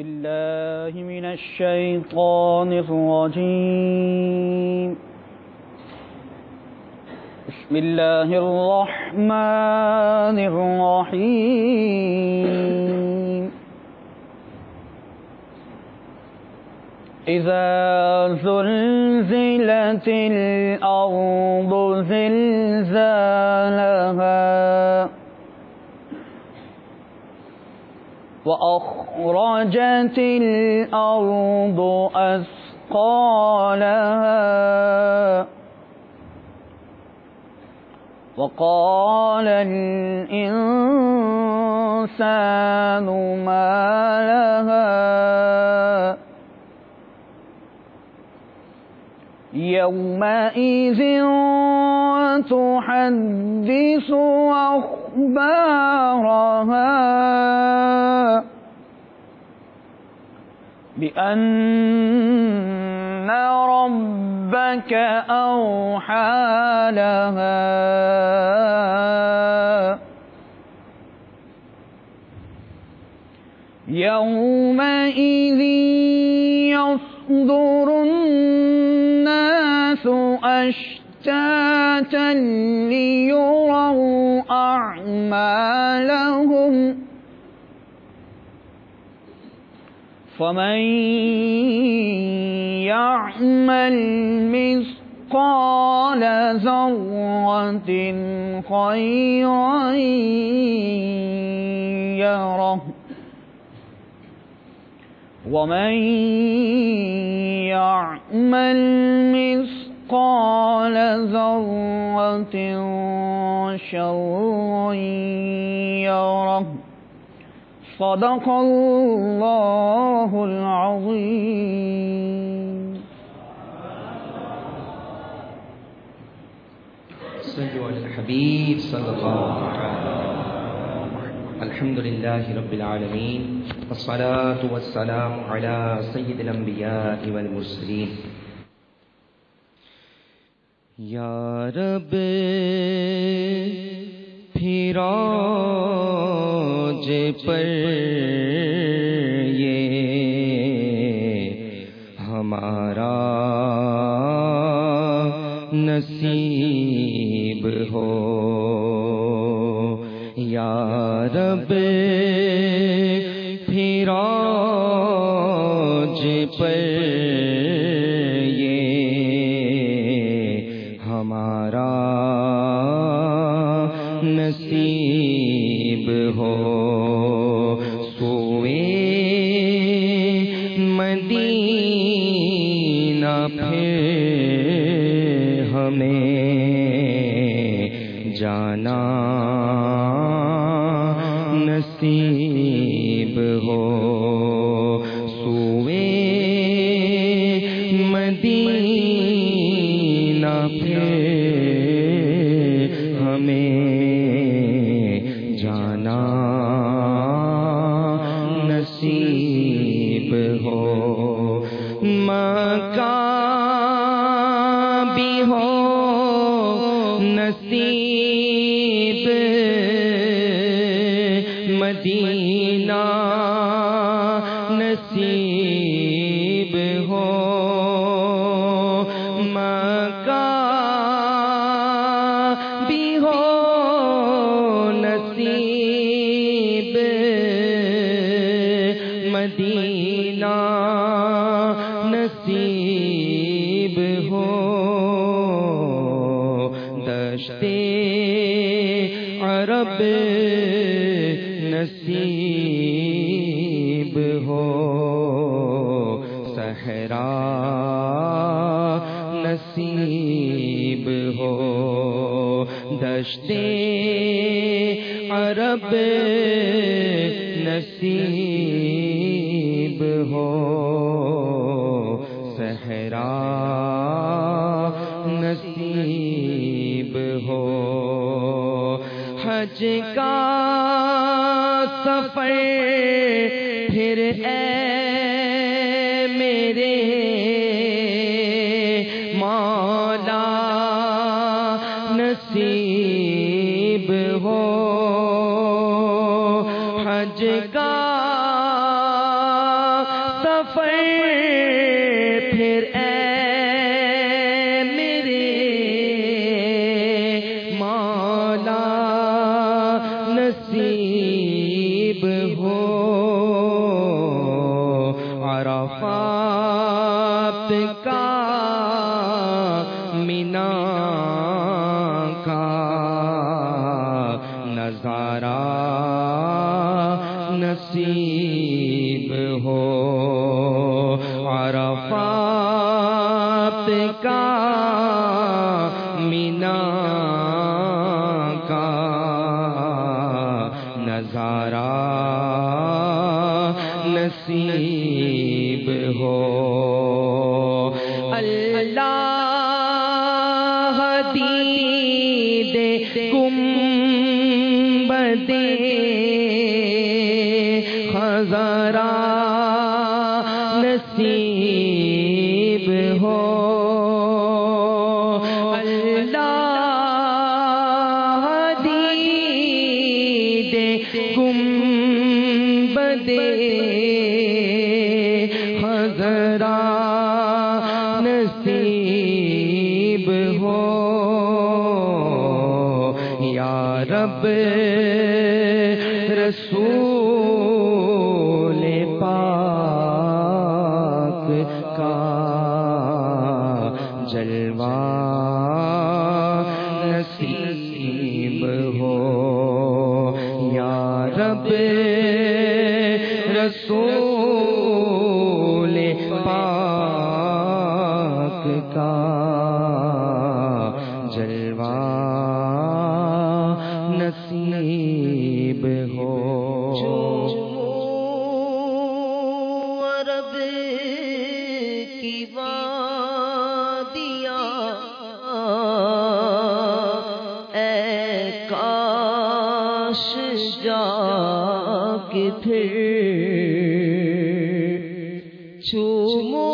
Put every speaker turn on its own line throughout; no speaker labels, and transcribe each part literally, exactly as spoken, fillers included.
بالله من الشيطان الرجيم. بسم الله الرحمن الرحيم. إذا زلزلت الأرض زلزالها وأخرجت الأرض أثقالها وقال الإنسان ما لها يومئذ تحدث أخبارها بأن ربك أوحى لها يومئذ يصدر الناس أشتاتا ليروا أعمالهم فمن يعمل مثقال ذرة خيرا يره ومن يعمل مثقال ذرة شرا يره. صدق الله العظيم.
صلوا على الحبيب صلى الله عليه وسلم. الحمد لله رب العالمين والصلاة والسلام على سيد الأنبياء والمرسلين. یا رب پھر اوج پر یہ ہمارا نصیب ہو. یا رب پھر اوج پر یہ ہمارا نصیب ہو. سوئے مدینہ پھر ہمیں جانا نصیب ہو. سوئے مدینہ پھر ہمیں جانا نصیب ہو. مکہ بھی ہو نصیب مدینہ نصیب ہو. مکہ بھی ہو نصیب مدینہ نصیب ہو. دشت عرب نصیب ہو. صحرا نصیب ہو. دشت عرب نصیب ہو. صحرا نصیب ہو. حج کا سفر پھر اے میرے مولا نصیب ہو. حج کا نصیب ہو عرفات کا مینا کا نظارہ نصیب ہو اللہ دید گنبد خضرا نصیب ہو اللہ دید گنبد خضرا نصیب ہو یا رب رسول پاک کا جلوہ نصیب ہو یا رب رسول پاک کا جلوہ نصیب ہو
عرب کی وادیاں اے کاش جا کے پھر چومو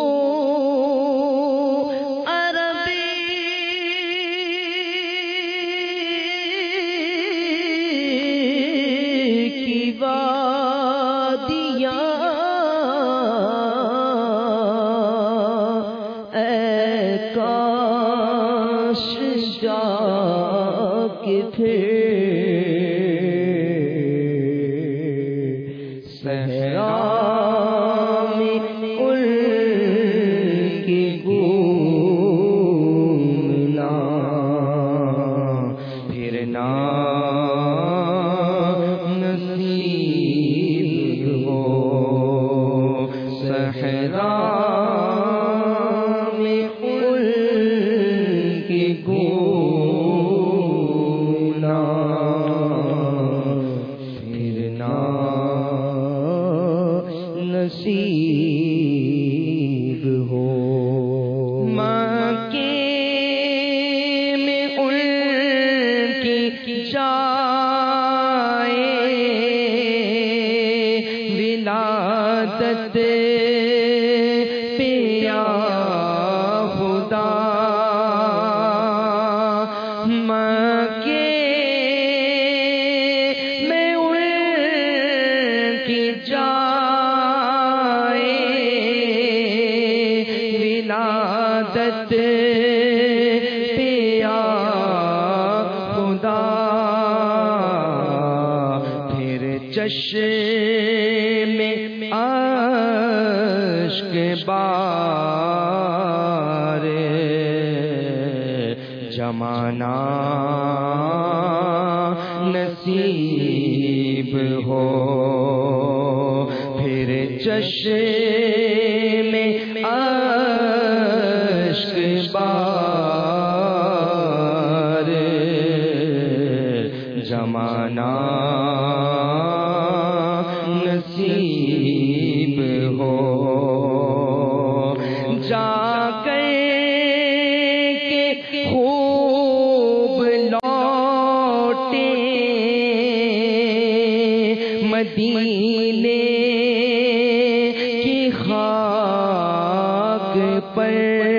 نصیب ہو مکے میں ان کی جائے ولادت پہ یا خدا مکے میں ان کی جائے ولادت پہ یا خدا پھر چشم میں اشک بار جمانا نصیب ہو پھر چشم میں اشک بار جمانا نصیب ہو جا کر کے خوب لوٹے مدینے کی خاک پر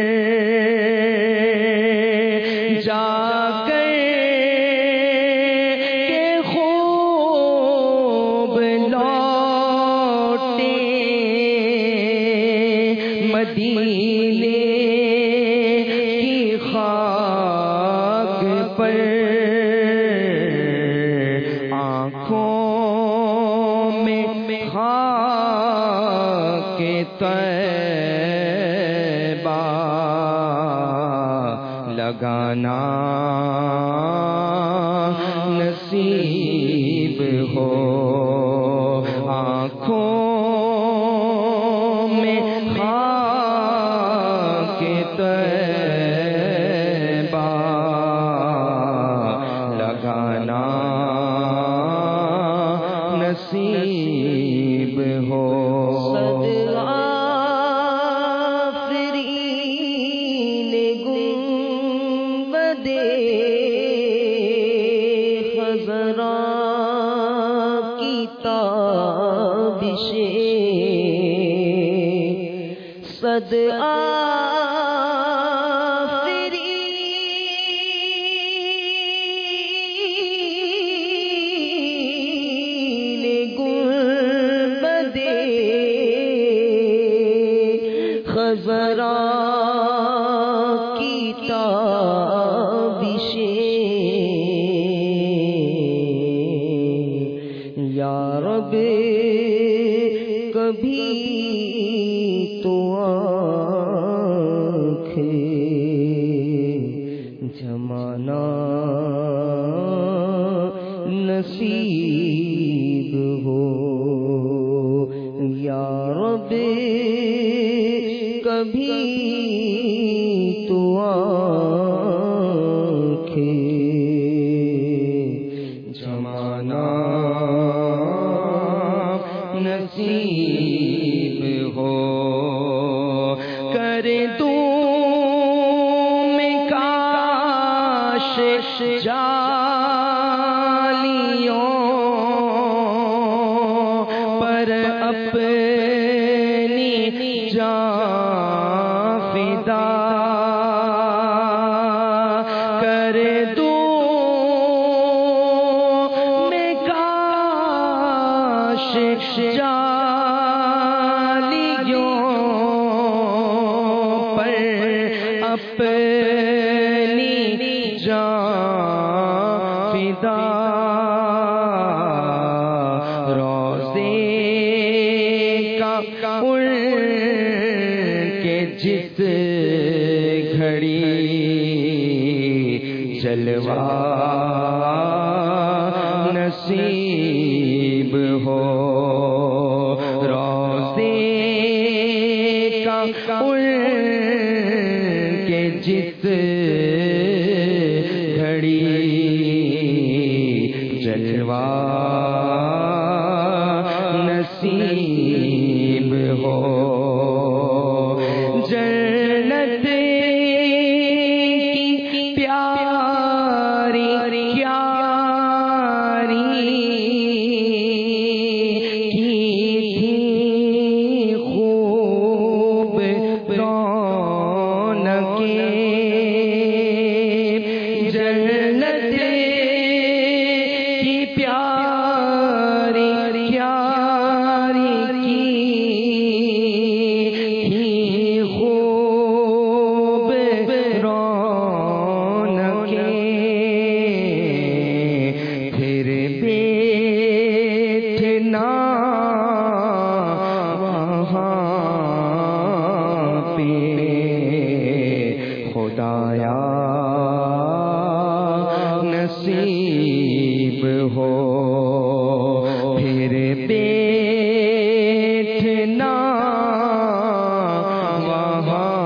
جا کر کے خوب لوٹے مدینے کی خاک پر آنکھوں میں خاک طیبہ لگانا نصیب ہو زمانہ نصیب ہو
آفرین گنبد خضرا کی تابشیں صد خضرا کی تابشیں یا رب کبھی تو آنکھیں جمانا نصیب ہو یا رب کبھی تو آنکھیں
زمانہ نصیب ہو کر دوں میں کاش جالیوں پر اپنی جان فدا کر دوں میں کاش جالیوں پر اپنی جان فدا روزے کا ان کے جس گھڑی جلوہ نصیب ہو روزے کا ان کے جس گھڑی جلوہ نصیب ہو جنت کی پیاری پیاری کی خوب رونقیں جنت کی پیاری پیاری کی خوب رونقیں پھر بیٹھنا وہاں پہ خدایا نصیب ہو پھر بیٹھنا وہاں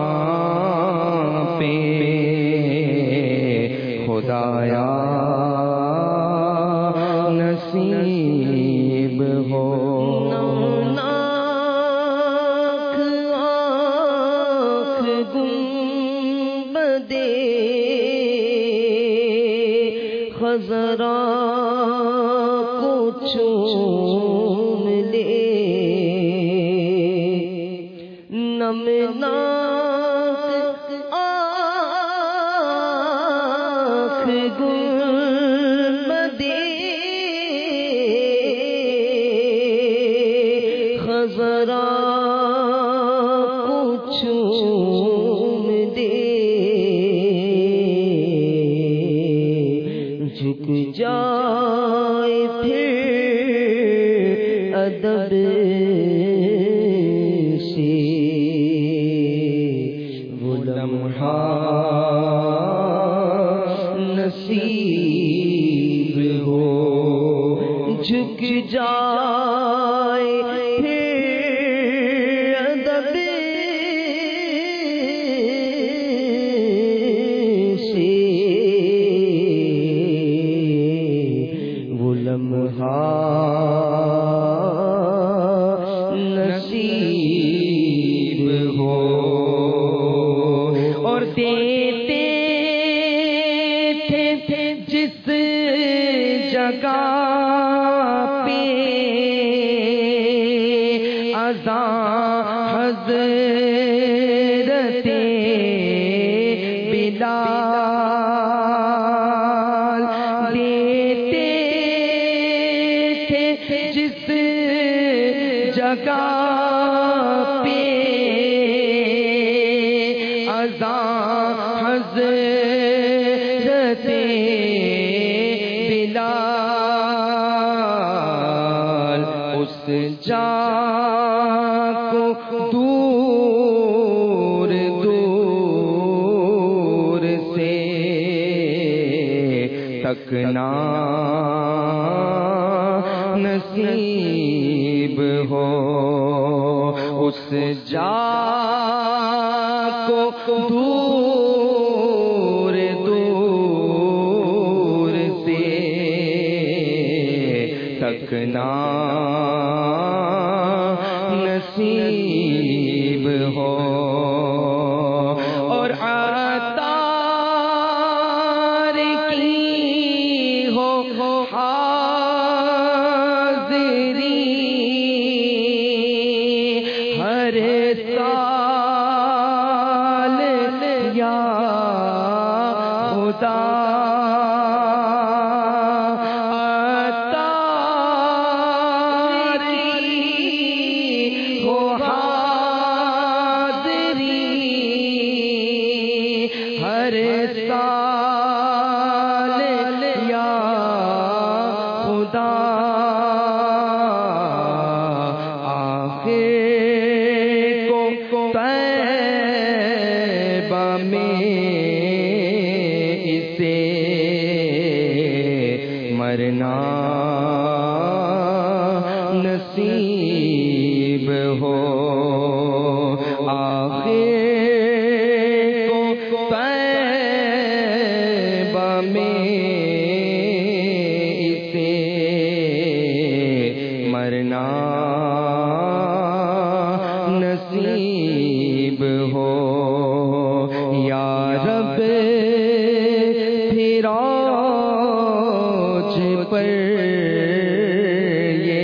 پہ خدایا نصیب ہو
نوناک آنکھ گنبد خضرا کو چوم لے نمناک آنکھ گنبد خضرا کو چوم دے جھک جائے پھر ادب سے وہ لمحہ نصیب ہو جھک جائے پھر ادب سے تھے جس جگہ پہ اذان حضرت بلال دیتے تھے، جس جگہ پہ اذان حضرت بلال اس جا کو دور دور سے تکنا نصیب ہو، اس جا کو دور دور سے تکنا نصیب ہو، اور عطار کی ہو حاضری ہر سال یا خدا، عطار کی ہو حاضری ہر سال یا خدا، آخر کو طیبہ میں اسے مرنا نصیب ہو، آخر کو طیبہ میں اسے مرنا نصیب ہو، یا رب پھر اوج پر یہ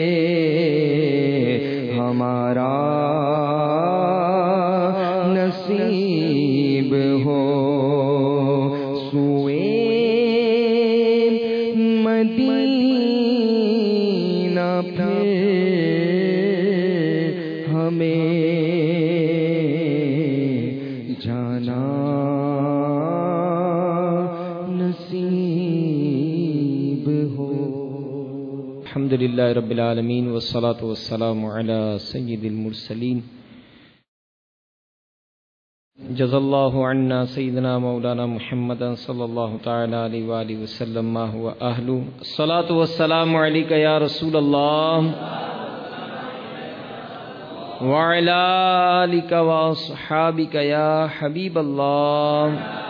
ہمارا نصیب ہو، سوئے مدینہ پھر ہمیں جانا نصیب ہو۔
الحمدللہ رب العالمین والصلاة والسلام علی سید المرسلین، جزا اللہ عنا سیدنا مولانا محمد صلی اللہ تعالی علیہ وآلہ وسلم ما هو اہلہ، الصلاة والسلام علیک یا رسول اللہ وعلی آلک واصحابک یا حبیب اللہ،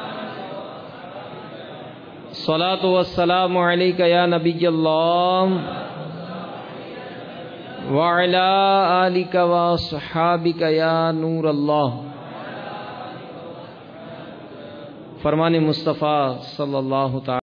الصلاة والسلام علیک یا نبی اللہ وعلی آلک واصحابک یا نور اللہ۔ فرمان مصطفیٰ صلی اللہ تعالی